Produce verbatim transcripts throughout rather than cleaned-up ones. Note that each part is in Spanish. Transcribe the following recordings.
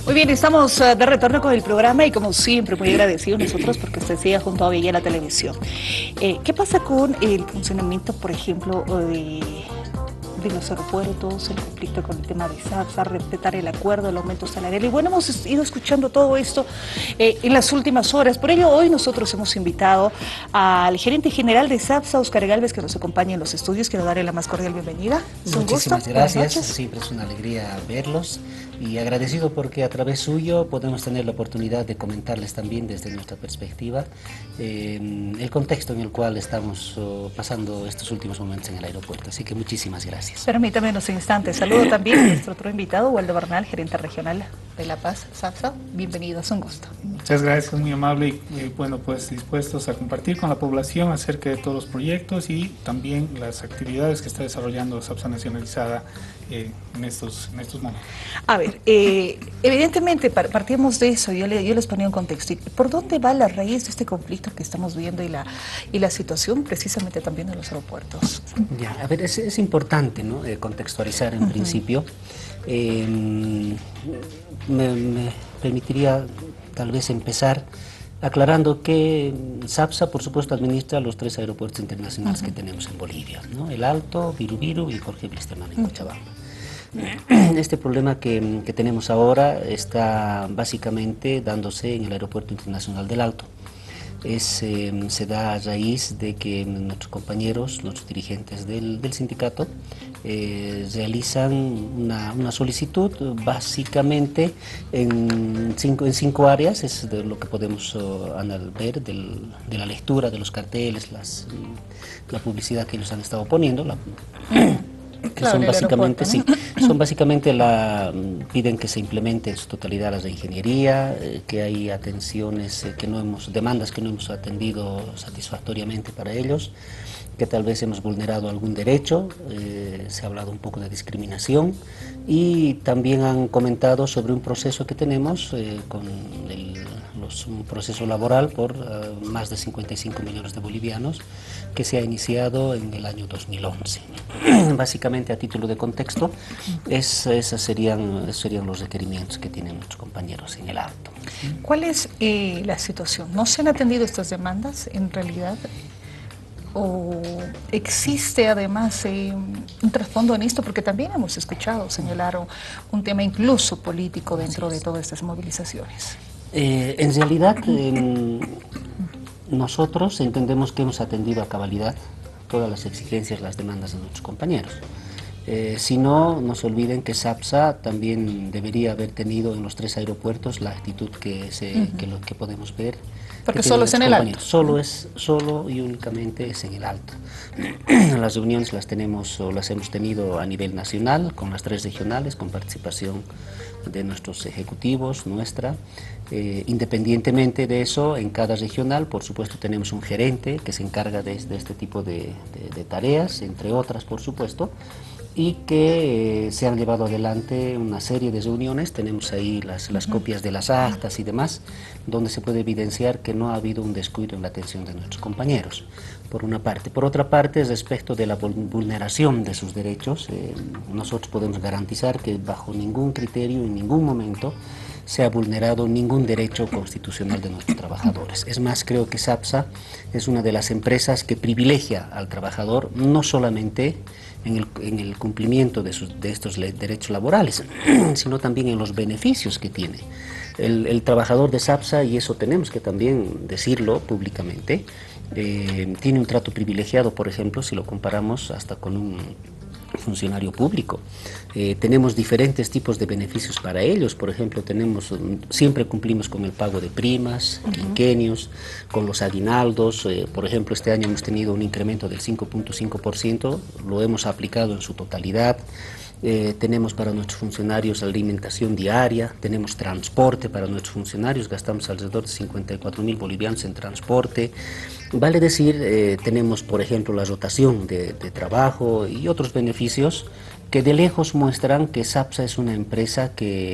Muy bien, estamos uh, de retorno con el programa y como siempre muy agradecidos nosotros porque usted sigue junto a Villa la televisión. Eh, ¿Qué pasa con el funcionamiento, por ejemplo, de, de los aeropuertos, el conflicto con el tema de SAPSA, respetar el acuerdo, el aumento salarial? Y bueno, hemos ido escuchando todo esto eh, en las últimas horas. Por ello, hoy nosotros hemos invitado al gerente general de SAPSA, Óscar Gálvez, que nos acompaña en los estudios. Quiero darle la más cordial bienvenida. Es un Muchísimas gusto. gracias, siempre es una alegría verlos y agradecido porque a través suyo podemos tener la oportunidad de comentarles también desde nuestra perspectiva eh, el contexto en el cual estamos oh, pasando estos últimos momentos en el aeropuerto, así que muchísimas gracias. Permítame unos instantes, saludo también a nuestro otro invitado, Waldo Bernal, gerente regional de La Paz, SAPSA. Bienvenido, es un gusto. Muchas gracias, muy amable y eh, bueno, pues dispuestos a compartir con la población acerca de todos los proyectos y también las actividades que está desarrollando SAPSA Nacionalizada eh, en, estos, en estos momentos. A ver, eh, evidentemente partimos de eso, yo, le, yo les ponía un contexto. ¿Por dónde va la raíz de este conflicto que estamos viendo y la, y la situación precisamente también de los aeropuertos? Ya, a ver, es, es importante, ¿no? eh, contextualizar en uh-huh. principio. Eh, me, me permitiría tal vez empezar aclarando que SAPSA, por supuesto, administra los tres aeropuertos internacionales uh-huh. que tenemos en Bolivia, ¿no? El Alto, Viru-Viru y Jorge Wilstermann en Cochabamba. Uh-huh. Este problema que, que tenemos ahora está básicamente dándose en el Aeropuerto Internacional del Alto. Es, eh, se da a raíz de que nuestros compañeros, los dirigentes del, del sindicato, eh, realizan una, una solicitud básicamente en cinco, en cinco áreas, es de lo que podemos uh, ver del, de la lectura de los carteles, las, la publicidad que ellos han estado poniendo. La, que claro, son básicamente ¿no? sí, son básicamente la piden que se implemente en su totalidad la reingeniería, eh, que hay atenciones eh, que no hemos demandas que no hemos atendido satisfactoriamente para ellos, que tal vez hemos vulnerado algún derecho, eh, se ha hablado un poco de discriminación y también han comentado sobre un proceso que tenemos eh, con el, los, un proceso laboral por uh, más de cincuenta y cinco millones de bolivianos que se ha iniciado en el año dos mil once. Básicamente, a título de contexto, es, esos serían, serían los requerimientos que tienen nuestros compañeros en el acto. ¿Cuál es eh, la situación? ¿No se han atendido estas demandas en realidad? ¿O existe además eh, un trasfondo en esto? Porque también hemos escuchado señalar un, un tema incluso político dentro de todas estas movilizaciones. Eh, en realidad, eh, nosotros entendemos que hemos atendido a cabalidad todas las exigencias, las demandas de nuestros compañeros. Eh, si no, no se olviden que SAPSA también debería haber tenido en los tres aeropuertos la actitud que, se, uh-huh. que, lo, que podemos ver. Porque solo es en el Alto. Solo es, solo y únicamente es en el Alto. Las reuniones las tenemos o las hemos tenido a nivel nacional, con las tres regionales, con participación de nuestros ejecutivos, nuestra. Eh, independientemente de eso, en cada regional, por supuesto, tenemos un gerente que se encarga de, de este tipo de, de, de tareas, entre otras, por supuesto, y que eh, se han llevado adelante una serie de reuniones. Tenemos ahí las, las copias de las actas y demás, donde se puede evidenciar que no ha habido un descuido en la atención de nuestros compañeros, por una parte. Por otra parte, respecto de la vulneración de sus derechos, eh, nosotros podemos garantizar que bajo ningún criterio, en ningún momento, se ha vulnerado ningún derecho constitucional de nuestros trabajadores. Es más, creo que SAPSA es una de las empresas que privilegia al trabajador, no solamente en el, en el cumplimiento de, sus, de estos derechos laborales, sino también en los beneficios que tiene. El, el trabajador de SAPSA, y eso tenemos que también decirlo públicamente, eh, tiene un trato privilegiado, por ejemplo, si lo comparamos hasta con un funcionario público. Eh, tenemos diferentes tipos de beneficios para ellos. Por ejemplo, tenemos siempre cumplimos con el pago de primas, uh-huh. quinquenios, con los aguinaldos. Eh, por ejemplo, este año hemos tenido un incremento del cinco punto cinco por ciento, lo hemos aplicado en su totalidad. Eh, tenemos para nuestros funcionarios alimentación diaria, tenemos transporte para nuestros funcionarios, gastamos alrededor de cincuenta y cuatro mil bolivianos en transporte. Vale decir, eh, tenemos por ejemplo la rotación de, de trabajo y otros beneficios que de lejos muestran que SAPSA es una empresa que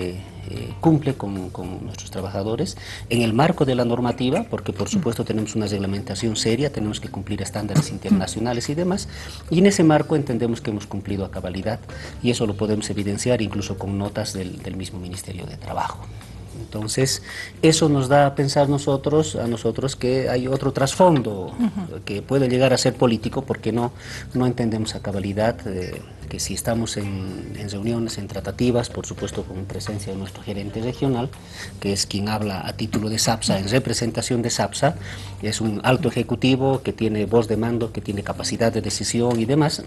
eh, cumple con, con nuestros trabajadores en el marco de la normativa, porque por supuesto tenemos una reglamentación seria, tenemos que cumplir estándares internacionales y demás, y en ese marco entendemos que hemos cumplido a cabalidad, y eso lo podemos evidenciar incluso con notas del, del mismo Ministerio de Trabajo. Entonces, eso nos da a pensar nosotros, a nosotros que hay otro trasfondo uh-huh. que puede llegar a ser político, porque no, no entendemos a cabalidad eh, que si estamos en, en reuniones, en tratativas, por supuesto con presencia de nuestro gerente regional, que es quien habla a título de SAPSA, en representación de SAPSA, es un alto ejecutivo que tiene voz de mando, que tiene capacidad de decisión y demás,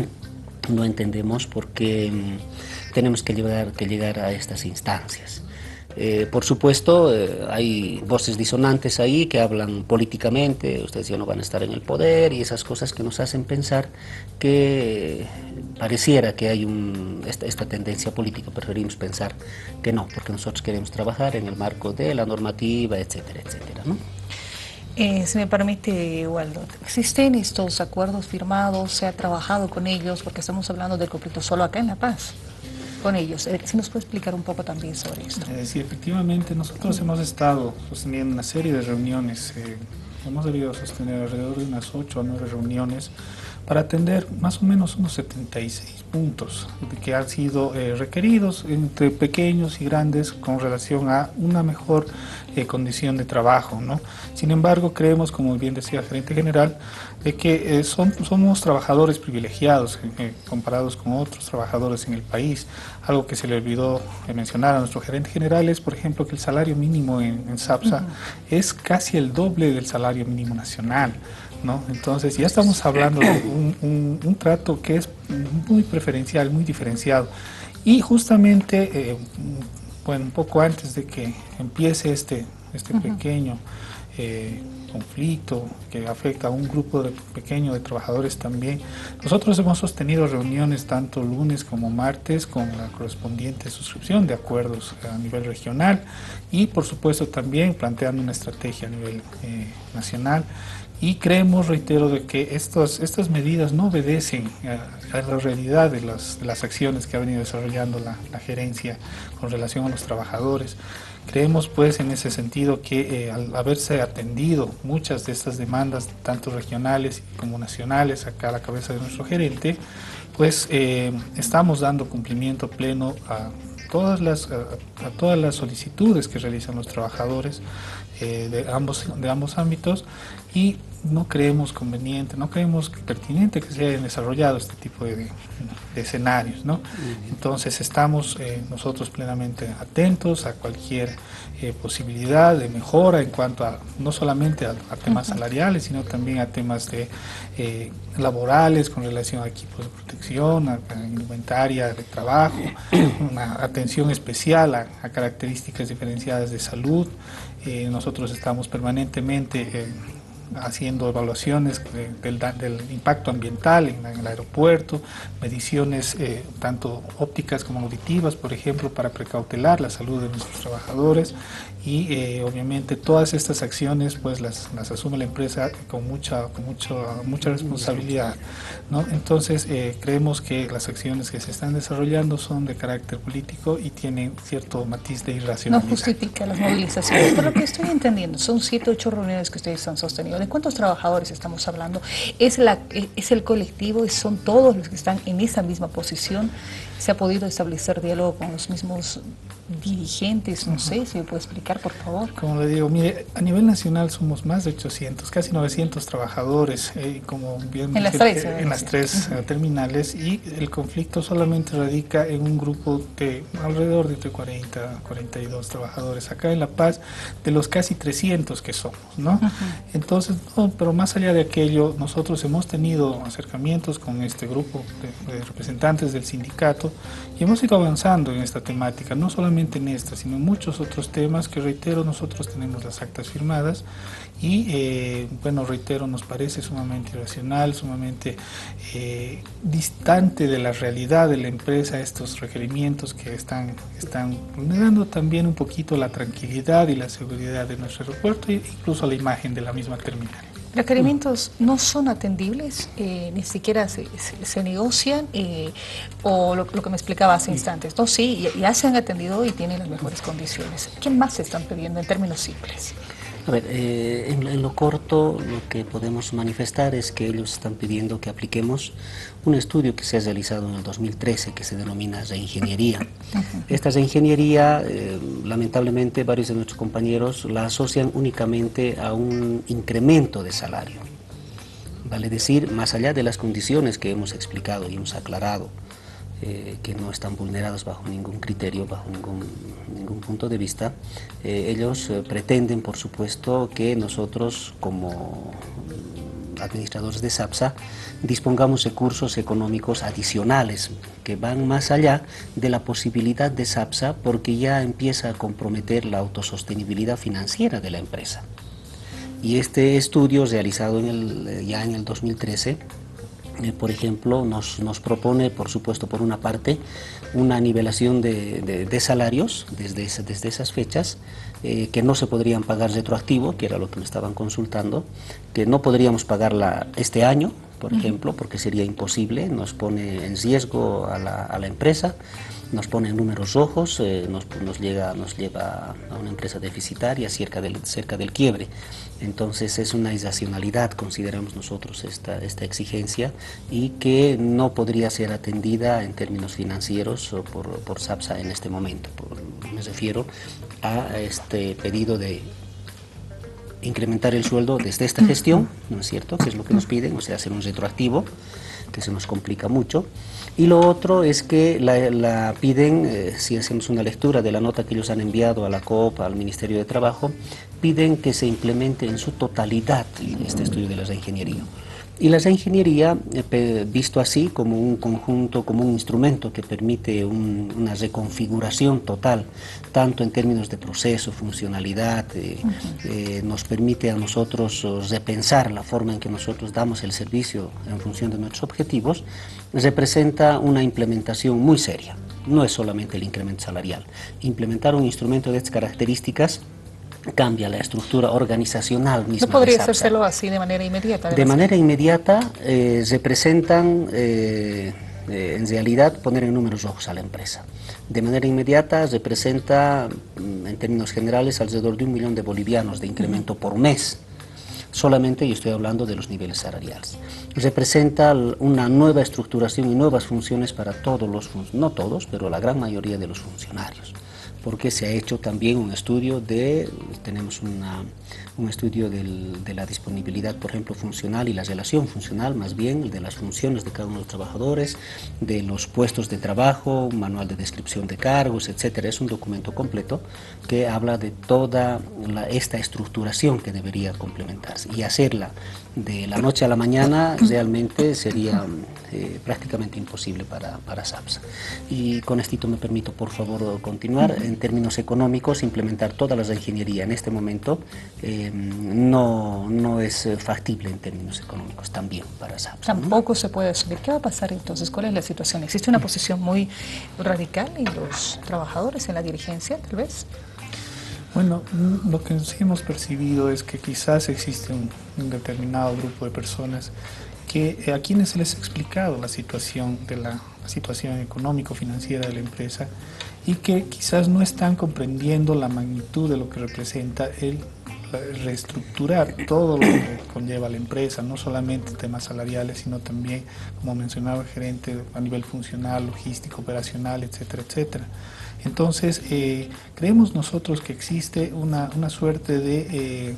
no entendemos por qué mm, tenemos que llegar, que llegar a estas instancias. Eh, por supuesto, eh, hay voces disonantes ahí que hablan políticamente, ustedes ya no van a estar en el poder y esas cosas que nos hacen pensar que pareciera que hay un, esta, esta tendencia política. Preferimos pensar que no, porque nosotros queremos trabajar en el marco de la normativa, etcétera, etcétera, ¿no? Eh, si me permite, Waldo, ¿existen estos acuerdos firmados? ¿Se ha trabajado con ellos? Porque estamos hablando del conflicto solo acá en La Paz. Con ellos. Eh, ¿Si nos puede explicar un poco también sobre esto? Eh, sí, efectivamente, nosotros hemos estado sosteniendo una serie de reuniones, eh, hemos debido sostener alrededor de unas ocho o nueve reuniones para atender más o menos unos setenta y seis puntos que han sido eh, requeridos entre pequeños y grandes con relación a una mejor eh, condición de trabajo, ¿no? Sin embargo, creemos, como bien decía el gerente general, de que eh, son, somos trabajadores privilegiados eh, comparados con otros trabajadores en el país. Algo que se le olvidó eh, mencionar a nuestro gerente general es, por ejemplo, que el salario mínimo en, en SAPSA uh-huh. es casi el doble del salario mínimo nacional, ¿no? Entonces ya estamos hablando de un, un, un trato que es muy preferencial, muy diferenciado. Y justamente, eh, bueno, un poco antes de que empiece este, este uh-huh. pequeño eh, conflicto que afecta a un grupo de, pequeño de trabajadores también, nosotros hemos sostenido reuniones tanto lunes como martes con la correspondiente suscripción de acuerdos a nivel regional y por supuesto también planteando una estrategia a nivel eh, nacional. Y creemos, reitero, de que estos, estas medidas no obedecen a, a la realidad de las, de las acciones que ha venido desarrollando la, la gerencia con relación a los trabajadores. Creemos, pues, en ese sentido que eh, al haberse atendido muchas de estas demandas, tanto regionales como nacionales, acá a la cabeza de nuestro gerente, pues eh, estamos dando cumplimiento pleno a todas las, a, a todas las solicitudes que realizan los trabajadores eh, de, ambos, de ambos ámbitos y no creemos conveniente, no creemos pertinente que se hayan desarrollado este tipo de, de, de escenarios, ¿no? Entonces estamos eh, nosotros plenamente atentos a cualquier eh, posibilidad de mejora en cuanto a, no solamente a, a temas salariales, sino también a temas de eh, laborales con relación a equipos de protección, a, a indumentaria de trabajo, una atención especial a, a características diferenciadas de salud. Eh, nosotros estamos permanentemente eh, haciendo evaluaciones de, del, del impacto ambiental en, en el aeropuerto, mediciones eh, tanto ópticas como auditivas, por ejemplo, para precautelar la salud de nuestros trabajadores y eh, obviamente todas estas acciones pues las, las asume la empresa con mucha, con mucho, mucha responsabilidad, ¿no? Entonces eh, creemos que las acciones que se están desarrollando son de carácter político y tienen cierto matiz de irracionalidad. No justifica las movilizaciones. Por lo que estoy entendiendo, son siete, ocho reuniones que ustedes han sostenido. ¿De cuántos trabajadores estamos hablando? ¿Es, la, es el colectivo? ¿Son todos los que están en esa misma posición? ¿Se ha podido establecer diálogo con los mismos dirigentes? No uh-huh. sé, si me puede explicar, por favor. Como le digo, mire, a nivel nacional somos más de ochocientos, casi novecientos trabajadores, eh, como bien en las que, tres, en las tres uh-huh. terminales, y el conflicto solamente radica en un grupo de alrededor de entre cuarenta, cuarenta y dos trabajadores acá en La Paz, de los casi trescientos que somos, ¿no? Uh-huh. Entonces, no, pero más allá de aquello, nosotros hemos tenido acercamientos con este grupo de, de representantes del sindicato y hemos ido avanzando en esta temática, no solamente en esta, sino en muchos otros temas que, reitero, nosotros tenemos las actas firmadas y, eh, bueno, reitero, nos parece sumamente irracional, sumamente eh, distante de la realidad de la empresa estos requerimientos que están, están vulnerando también un poquito la tranquilidad y la seguridad de nuestro aeropuerto e incluso la imagen de la misma terminal. ¿Requerimientos no son atendibles? Eh, ¿Ni siquiera se, se, se negocian? Eh, ¿O lo, lo que me explicaba hace instantes? No, sí, ya, ya se han atendido y tienen las mejores condiciones. ¿Qué más se están pidiendo en términos simples? A ver, eh, en, en lo corto lo que podemos manifestar es que ellos están pidiendo que apliquemos un estudio que se ha realizado en el dos mil trece que se denomina reingeniería. Uh-huh. Esta reingeniería, eh, lamentablemente varios de nuestros compañeros la asocian únicamente a un incremento de salario. Vale decir, más allá de las condiciones que hemos explicado y hemos aclarado, Eh, que no están vulnerados bajo ningún criterio, bajo ningún, ningún punto de vista, eh, ellos eh, pretenden, por supuesto, que nosotros como administradores de SAPSA dispongamos de recursos económicos adicionales que van más allá de la posibilidad de SAPSA, porque ya empieza a comprometer la autosostenibilidad financiera de la empresa. Y este estudio realizado en el, ya en el dos mil trece, Eh, por ejemplo, nos, nos propone, por supuesto, por una parte, una nivelación de, de, de salarios desde, esa, desde esas fechas, eh, que no se podrían pagar retroactivo, que era lo que me estaban consultando, que no podríamos pagarla este año, por uh-huh. ejemplo, porque sería imposible, nos pone en riesgo a la, a la empresa, nos pone en números rojos, eh, nos, nos, llega, nos lleva a una empresa deficitaria cerca del, cerca del quiebre. Entonces es una irracionalidad, consideramos nosotros, esta, esta exigencia, y que no podría ser atendida en términos financieros por, por SAPSA en este momento. Por, me refiero a este pedido de incrementar el sueldo desde esta gestión, ¿no es cierto?, que es lo que nos piden, o sea, hacer un retroactivo, que se nos complica mucho. Y lo otro es que la, la piden, eh, si hacemos una lectura de la nota que ellos han enviado a la COP, al Ministerio de Trabajo, piden que se implemente en su totalidad este estudio de la reingeniería. Y la reingeniería, eh, visto así como un conjunto, como un instrumento que permite un, una reconfiguración total, tanto en términos de proceso, funcionalidad, eh, uh-huh. eh, nos permite a nosotros repensar la forma en que nosotros damos el servicio en función de nuestros objetivos, representa una implementación muy seria. No es solamente el incremento salarial. Implementar un instrumento de estas características cambia la estructura organizacional misma. ¿No podría de SAPSA. hacérselo así de manera inmediata? De manera inmediata eh, representan, eh, eh, en realidad, poner en números rojos a la empresa. De manera inmediata representa, en términos generales, alrededor de un millón de bolivianos de incremento uh-huh. por mes. Solamente, y estoy hablando de los niveles salariales. Representa una nueva estructuración y nuevas funciones para todos los, no todos, pero la gran mayoría de los funcionarios. Porque se ha hecho también un estudio de, tenemos una, un estudio del, de la disponibilidad, por ejemplo, funcional y la relación funcional, más bien, de las funciones de cada uno de los trabajadores, de los puestos de trabajo, un manual de descripción de cargos, etcétera. Es un documento completo que habla de toda la, esta estructuración que debería complementarse, y hacerla de la noche a la mañana realmente sería eh, prácticamente imposible para, para SAPSA. Y con esto me permito, por favor, continuar. En términos económicos, implementar toda la reingeniería en este momento eh, no, no es factible en términos económicos también para SAPSA. Tampoco ¿no? se puede asumir. ¿Qué va a pasar entonces? ¿Cuál es la situación? ¿Existe una posición muy radical en los trabajadores, en la dirigencia, tal vez? Bueno, lo que sí hemos percibido es que quizás existe un, un determinado grupo de personas que eh, a quienes se les ha explicado la situación de la, la situación económico-financiera de la empresa, y que quizás no están comprendiendo la magnitud de lo que representa el reestructurar todo lo que conlleva la empresa, no solamente temas salariales, sino también, como mencionaba el gerente, a nivel funcional, logístico, operacional, etcétera, etcétera. Entonces, eh, creemos nosotros que existe una, una suerte de eh,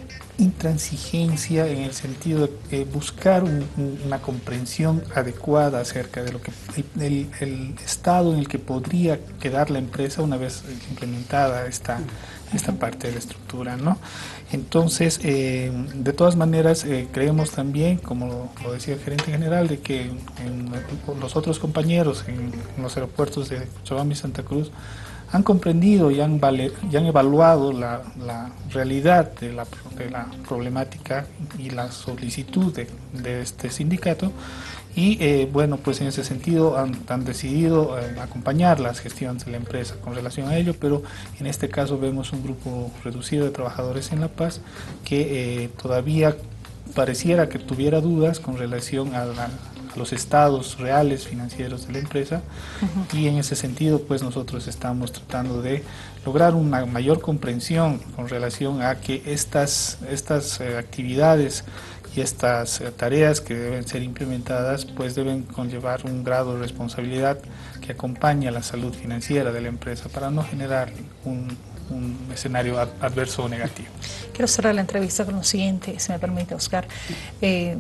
intransigencia en el sentido de eh, buscar un, una comprensión adecuada acerca de lo que el, el, el estado en el que podría quedar la empresa una vez implementada esta, esta parte de la estructura, ¿no? Entonces, eh, de todas maneras, eh, creemos también, como lo, lo decía el gerente general, de que en, en los otros compañeros en, en los aeropuertos de Cochabamba y Santa Cruz han comprendido y han, vale, y han evaluado la, la realidad de la, de la problemática y la solicitud de, de este sindicato, y eh, bueno, pues en ese sentido han, han decidido eh, acompañar las gestiones de la empresa con relación a ello, pero en este caso vemos un grupo reducido de trabajadores en La Paz que eh, todavía pareciera que tuviera dudas con relación a, a, a los estados reales financieros de la empresa. Uh-huh. Y en ese sentido, pues nosotros estamos tratando de lograr una mayor comprensión con relación a que estas, estas eh, actividades y estas eh, tareas que deben ser implementadas pues deben conllevar un grado de responsabilidad que acompañe a la salud financiera de la empresa para no generar un, un escenario ad, adverso o negativo. Quiero cerrar la entrevista con lo siguiente, si me permite, Oscar. Eh,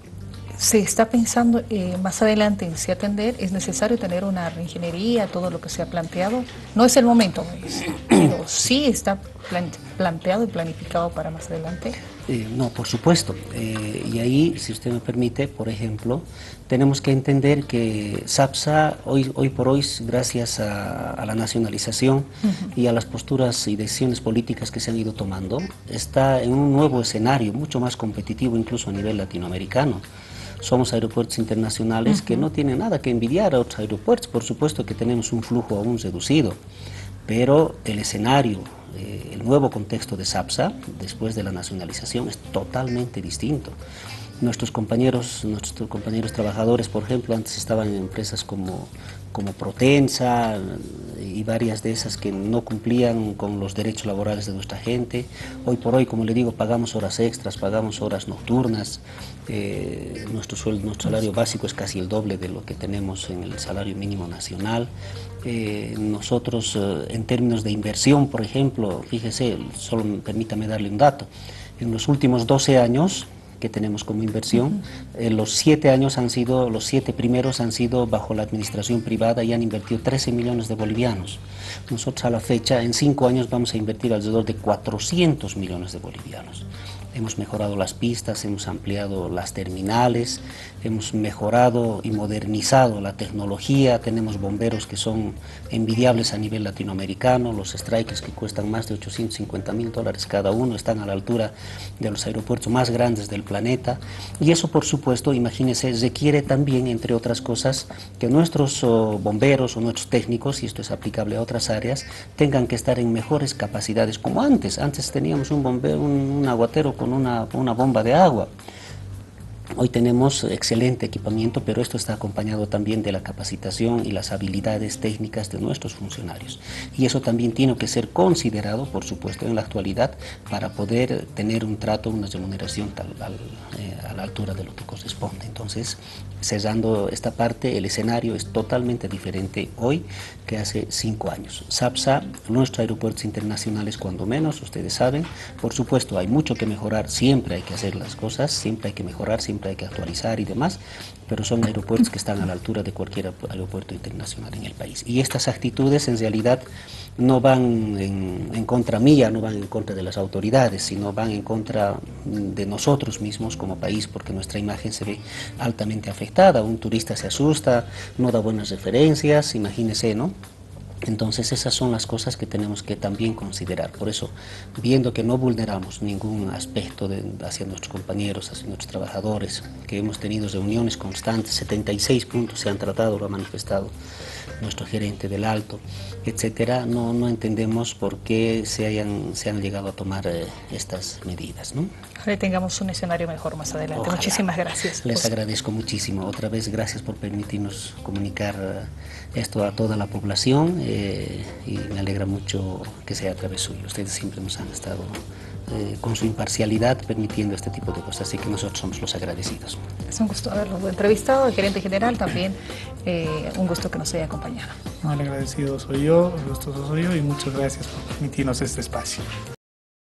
se está pensando eh, más adelante en si atender, es necesario tener una reingeniería, todo lo que se ha planteado. No es el momento, es, pero sí está plan, planteado y planificado para más adelante. Eh, no, por supuesto. Eh, y ahí, si usted me permite, por ejemplo, tenemos que entender que SAPSA, hoy, hoy por hoy, gracias a, a la nacionalización uh-huh. y a las posturas y decisiones políticas que se han ido tomando, está en un nuevo escenario, mucho más competitivo incluso a nivel latinoamericano. Somos aeropuertos internacionales uh-huh. que no tienen nada que envidiar a otros aeropuertos. Por supuesto que tenemos un flujo aún reducido, pero el escenario, eh, el nuevo contexto de SAPSA, después de la nacionalización, es totalmente distinto. Nuestros compañeros, nuestros compañeros trabajadores, por ejemplo, antes estaban en empresas como, como Protensa y varias de esas que no cumplían con los derechos laborales de nuestra gente. Hoy por hoy, como le digo, pagamos horas extras, pagamos horas nocturnas. Eh, nuestro, sueldo, nuestro salario básico es casi el doble de lo que tenemos en el salario mínimo nacional. Eh, nosotros, eh, en términos de inversión, por ejemplo, fíjese, solo permítame darle un dato. En los últimos doce años que tenemos como inversión, uh-huh. eh, los siete años han sido, los siete primeros han sido bajo la administración privada y han invertido trece millones de bolivianos. Nosotros a la fecha, en cinco años vamos a invertir alrededor de cuatrocientos millones de bolivianos. Hemos mejorado las pistas, hemos ampliado las terminales, hemos mejorado y modernizado la tecnología, tenemos bomberos que son envidiables a nivel latinoamericano, los strikers que cuestan más de ochocientos cincuenta mil dólares cada uno, están a la altura de los aeropuertos más grandes del planeta, y eso por supuesto, imagínense, requiere también, entre otras cosas, que nuestros oh, bomberos o nuestros técnicos, y esto es aplicable a otras áreas, tengan que estar en mejores capacidades, como antes, antes teníamos un bombero, un, un aguatero con una, una bomba de agua. Hoy tenemos excelente equipamiento, pero esto está acompañado también de la capacitación y las habilidades técnicas de nuestros funcionarios. Y eso también tiene que ser considerado, por supuesto, en la actualidad para poder tener un trato, una remuneración tal, al, eh, a la altura de lo que corresponde. Entonces, cerrando esta parte, el escenario es totalmente diferente hoy que hace cinco años. SAPSA, nuestros aeropuertos internacionales, cuando menos, ustedes saben, por supuesto, hay mucho que mejorar, siempre hay que hacer las cosas, siempre hay que mejorar, siempre hay que actualizar y demás, pero son aeropuertos que están a la altura de cualquier aeropuerto internacional en el país. Y estas actitudes en realidad no van en, en contra mía, no van en contra de las autoridades, sino van en contra de nosotros mismos como país, porque nuestra imagen se ve altamente afectada. Un turista se asusta, no da buenas referencias, imagínese, ¿no? Entonces esas son las cosas que tenemos que también considerar. Por eso, viendo que no vulneramos ningún aspecto de, hacia nuestros compañeros, hacia nuestros trabajadores, que hemos tenido reuniones constantes, setenta y seis puntos se han tratado, lo ha manifestado nuestro gerente del Alto, etcétera, no, no entendemos por qué se, hayan, se han llegado a tomar eh, estas medidas, ¿no? Ojalá tengamos un escenario mejor más adelante. Ojalá. Muchísimas gracias. Les agradezco muchísimo. Otra vez, gracias por permitirnos comunicar esto a toda la población eh, y me alegra mucho que sea a través suyo. Ustedes siempre nos han estado eh, con su imparcialidad permitiendo este tipo de cosas, así que nosotros somos los agradecidos. Es un gusto haberlo entrevistado, el gerente general también, eh, un gusto que nos haya acompañado. No, el agradecido soy yo, el gustoso soy yo y muchas gracias por permitirnos este espacio.